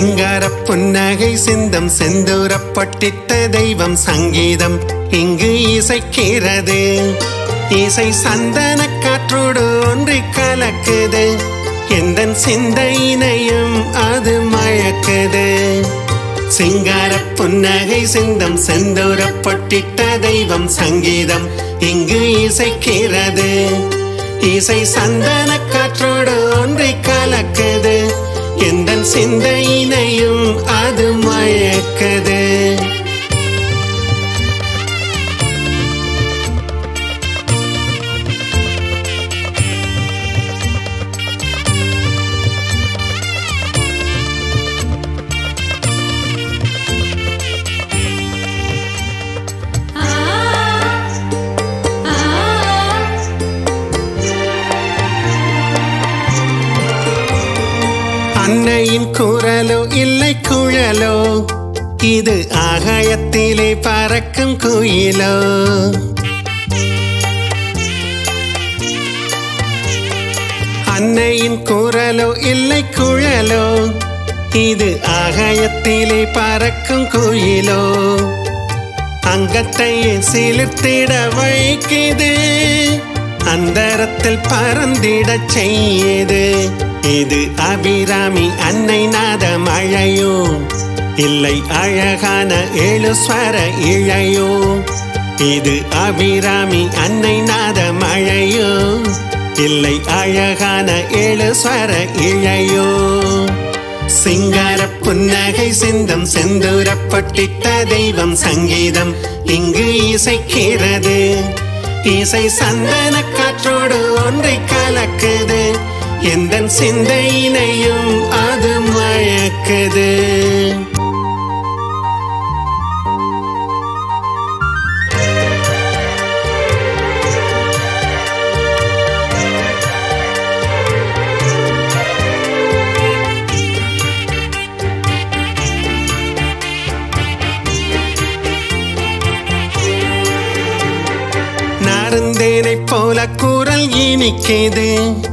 சிங்கார புன்னகை சிந்தம் செந்தூரப்பட்டிட்ட தெய்வம் சங்கீதம் இங்கு இசைக்கிறது. இசை சந்தன காற்றோடு ஒன்றி கலக்குது. எந்தன் சிந்தையினையும் அது மயக்குது. சிங்கார புன்னகை சிந்தம் செந்தூரப்பட்டிட்ட தெய்வம் சங்கீதம் இங்கு இசைக்கிறது. இசை சந்தன காற்றோடு ஒன்றி கலக்குது. எந்தன் சிந்தையினையும் அது மயக்குது. அன்னையின் குரலோ இல்லை குழலோ, இது ஆகாயத்திலே பறக்கும் குயிலோ. அன்னையின் குரலோ இல்லை குழலோ, இது ஆகாயத்திலே பறக்கும் குயிலோ. அங்கத்தையே சிலிர்த்திட வைக்குது, அந்தரத்தில் பறந்திட செய்யுது. இது அபிராமி அன்னை நாத மழையோ, இல்லை அழகான ஏழுஸ்வர இழையோ. இது அபிராமி அன்னை நாத மழையோ, இல்லை அழகான ஏழுஸ்வர இழையோ. சிங்கார புன்னகை சிந்தம் செந்தூரப்பட்டிட்ட தெய்வம் சங்கீதம் இங்கு இசைக்கிறது. இசை சந்தன காற்றோடு ஒன்றை கலக்குது. எந்தன் சிந்தையினையும் அது மயக்குது. நறுந்தேனை போல குரல் இனிக்குது,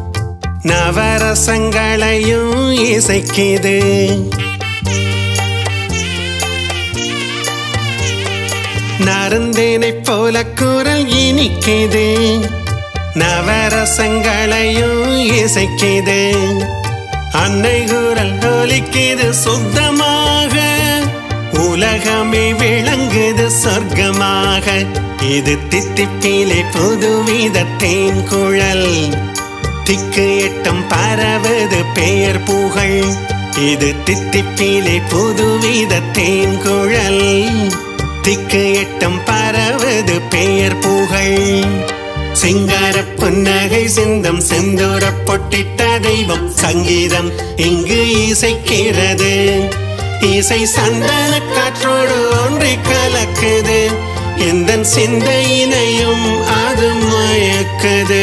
நவரசங்களையும் இசைக்குது. நறுந்தேனை போல குரல் இனிக்குது, நவரசங்களையும் இசைக்குது. அன்னை குரல் ஒலிக்குது சுத்தமாக, உலகமே விளங்குது சொர்க்கமாக. இது தித்திப்பிலே புதுவித தேன் குழல், திக்கு எட்டம் பரவது பெயர் புகழ். இது தித்திப்பிலே புதுவித தேன் குழல், திக்கு எட்டம் பரவது பெயர் புகழ். சிங்கார புன்னகை சிந்தம் செந்தூரப்பட்டிட்ட தெய்வம் சங்கீதம் இங்கு இசைக்கிறது. இசை சந்தன காற்றோடு ஒன்றி கலக்குது. எந்தன் சிந்தையினையும் அது மயக்குது.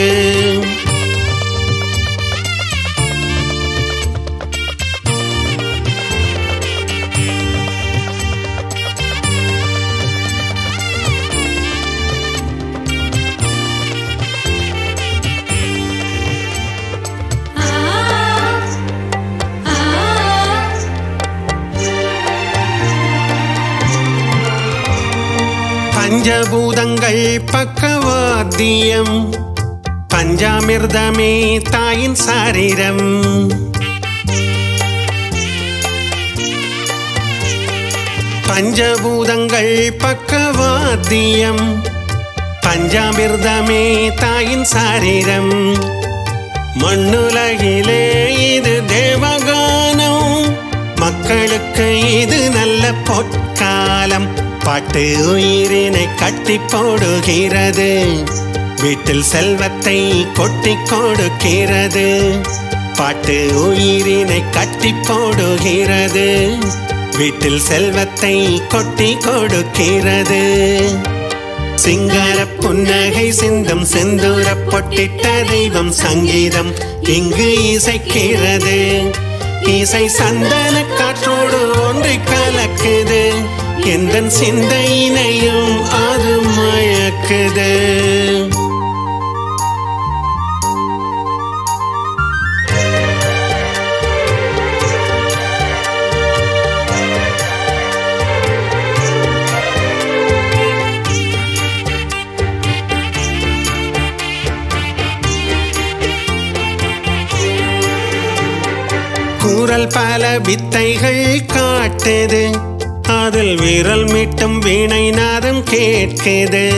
பஞ்சபூதங்கள் பக்கவாத்தியம், பஞ்சாமிர்தமே தாயின் சாரீரம். பஞ்சபூதங்கள் பக்கவாத்தியம், பஞ்சாமிர்தமே தாயின் சாரீரம். மண்ணுலகிலே இது தேவகானம், மக்களுக்கு இது நல்ல பொற்காலம். பாட்டு உயிரினை கட்டி போடுகிறது, வீட்டில் செல்வத்தை கொட்டி கொடுக்கிறது. பாட்டு உயிரினை கட்டி போடுகிறது, வீட்டில் செல்வத்தை கொட்டி கொடுக்கிறது. சிங்கார புன்னகை சிந்தம் செந்தூரப்பட்டிட்ட தெய்வம் சங்கீதம் இங்கு இசைக்கிறது. இசை சந்தன காற்றோடு ஒன்றை கலக்குது. எந்தன் சிந்தையினையும் அது மயக்குது. கூறல் பல வித்தைகள் காட்டுது, அதில் விரல் மீட்டும் வீணை நாதம் கேட்குது.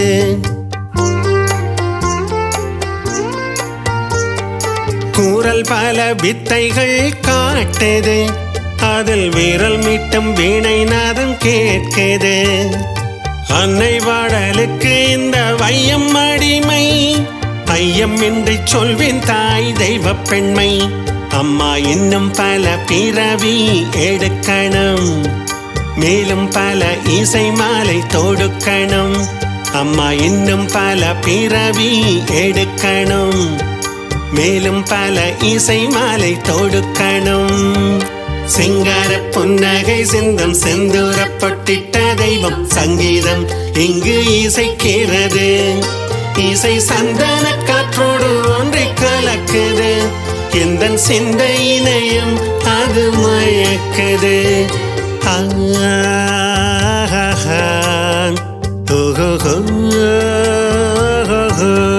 கூறல் பல வித்தைகள் காட்டுது, அதில் விரல் மீட்டும் வீணை நாதம் கேட்குது. அன்னை பாடலுக்கு இந்த வையம் அடிமை, ஐயம் என்று சொல்வேன் தாய் தெய்வ பெண்மை. அம்மா இன்னும் பல பிறவி எடுக்கணும், மேலும் பல இசை மாலை தொடுக்கணும். அம்மா இன்னும் பல பிறவி எடுக்கணும், மேலும் பல இசை மாலை தொடுக்கணும். சிங்கார புன்னகை சிந்தம் செந்தூர பொட்டிட்ட தெய்வம் சங்கீதம் இங்கு இசைக்கிறது. இசை சந்தன காற்றோடு ஒன்றை கலக்குது, எந்த சிந்தையினையும் அது மயக்குது. ஓஹோ